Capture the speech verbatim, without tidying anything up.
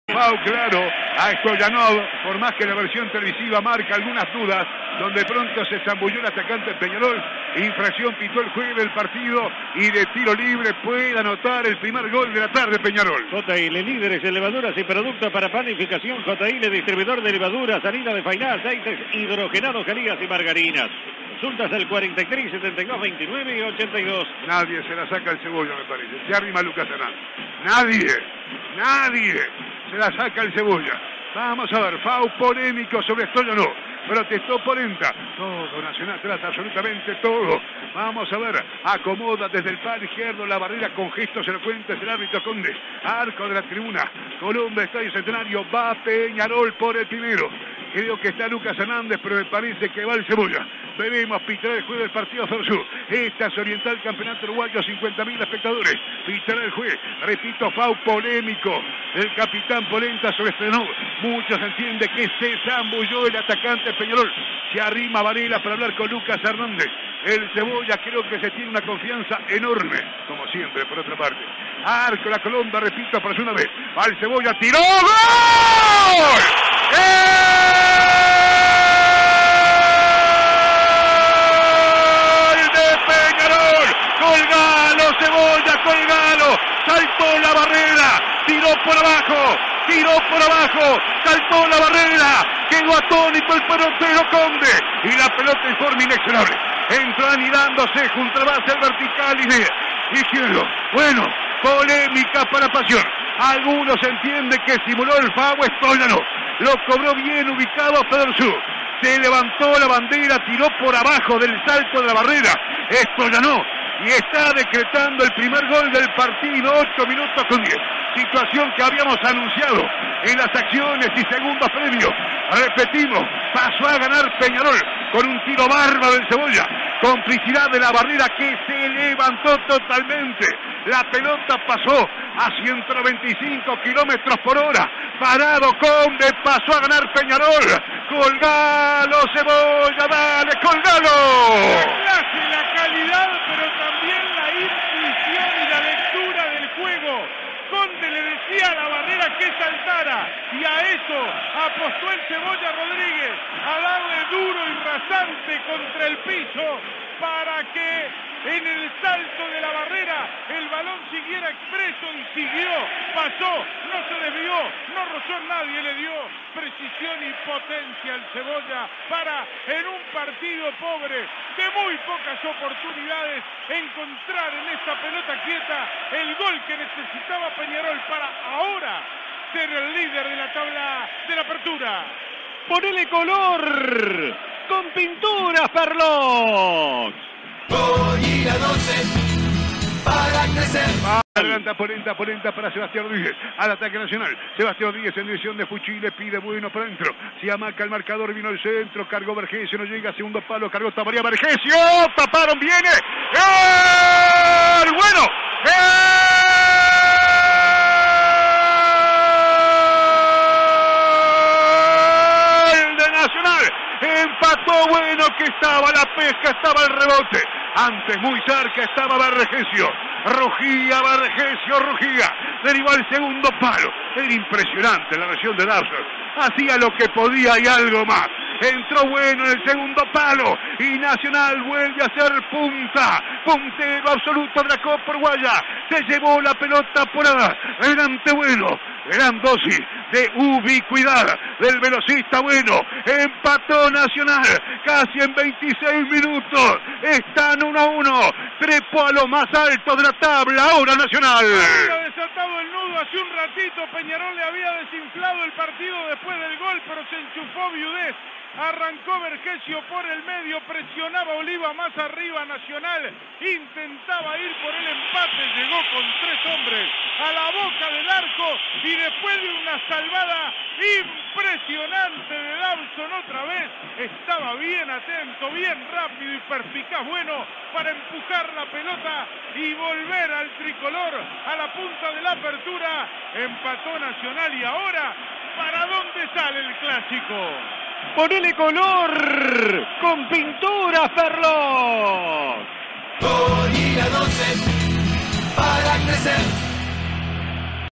Pau, claro, a Stoyanov, por más que la versión televisiva marca algunas dudas, donde pronto se zambulló el atacante Peñarol, infracción pitó el juez del partido y de tiro libre puede anotar el primer gol de la tarde Peñarol. J L, líderes en levaduras y productos para panificación. J L, distribuidor de levaduras, harina de fainá, aceites hidrogenados, galías y margarinas. Consultas al cuarenta y tres, setenta y dos, veintinueve y ochenta y dos. Nadie se la saca el Cebolla, me parece. Se arrima Lucas Hernández. Nadie, nadie se la saca el Cebolla. Vamos a ver, Fau polémico sobre Stoyanov. Protestó Polenta. Todo Nacional trata absolutamente todo. Vamos a ver, acomoda desde el palo izquierdo la barrera con gestos elocuentes el árbitro Conde. Arco de la tribuna. Columba, Estadio Centenario. Va Peñarol por el primero. Creo que está Lucas Hernández, pero me parece que va el Cebolla. Veremos, pitará el juez del partido Fersú. Esta es Oriental, Campeonato Uruguayo, cincuenta mil espectadores. Pitará el juez. Repito, Fau polémico. El capitán Polenta sobre Stoyanov. Muchos entienden que se zambulló el atacante Peñarol. Se arrima Varela para hablar con Lucas Hernández. El Cebolla creo que se tiene una confianza enorme, como siempre, por otra parte. Arco, la Colomba, repito, por segunda vez. Va el Cebolla, tiró, ¡gol! ¡Gol de Peñarol! ¡Colgalo, Cebolla, colgalo! Saltó la barrera, tiró por abajo, tiró por abajo, saltó la barrera, quedó atónito el pelotero Conde y la pelota en forma inexorable. Entró anidándose junto a la base vertical y de izquierdo. Bueno, polémica para Pasión. Algunos entienden que simuló el Fau Stoyanov. Lo cobró bien ubicado Fersú. Se levantó la bandera, tiró por abajo del salto de la barrera. Stoyanov. Y está decretando el primer gol del partido, ocho minutos con diez. Situación que habíamos anunciado en las acciones y segundos previos. Repetimos, pasó a ganar Peñarol con un tiro bárbaro del Cebolla. Complicidad de la barrera que se levantó totalmente. La pelota pasó a ciento noventa y cinco kilómetros por hora. Parado Conde, pasó a ganar Peñarol. Colgalo, Cebolla, dale, colgalo. La clase, la calidad, pero también la intuición y la lectura del juego. Conde le decía a la barrera que saltara y a eso apostó el Cebolla Rodríguez, a darle duro y rasante contra el piso para que en el salto de la barrera el balón siguiera expreso y siguió, pasó, no se desvió, no rozó nadie, le dio precisión y potencia al Cebolla para en un partido pobre de muy pocas oportunidades encontrar en esta pelota quieta el gol que necesitaba Peñarol para ahora ser el líder de la tabla de la apertura. Ponele color con Pinturas Perlox. Voy a doce para crecer. Adelanta, Polenta, Polenta para Sebastián Rodríguez. Al ataque nacional. Sebastián Rodríguez en dirección de Fuchile, le pide bueno para adentro. Se amaca el marcador, vino el centro, cargó Vergesio, no llega, segundo palo, cargó Tamaría Vergesio. Taparon, viene. ¡Gol! Bueno. ¡Gol de Nacional! Empató bueno que estaba la pesca, estaba el rebote. Antes muy cerca estaba Vergesio. Rugía, Vergesio, rugía. Derivó al segundo palo. Era impresionante la reacción de Dawson. Hacía lo que podía y algo más. Entró bueno en el segundo palo. Y Nacional vuelve a ser punta. Puntero absoluto de la Copa Uruguaya. Se llevó la pelota por adelante bueno. Gran dosis de ubicuidad del velocista bueno. Empató Nacional casi en veintiséis minutos. Están uno a uno. Trepó a lo más alto de la tabla. Ahora Nacional. Había desatado el nudo hace un ratito. Peñarol le había desinflado el partido después del gol, pero se enchufó Viudez. Arrancó Vergesio por el medio, presionaba Oliva más arriba. Nacional intentaba ir por el empate, llegó con tres hombres a la boca del arco y después de una salvada impresionante de Dawson otra vez, estaba bien atento, bien rápido y perspicaz, bueno, para empujar la pelota y volver al tricolor a la punta de la apertura. Empató Nacional y ahora, ¿para dónde sale el clásico? Ponele color con Pinturas Perlox. Voy a doce para crecer.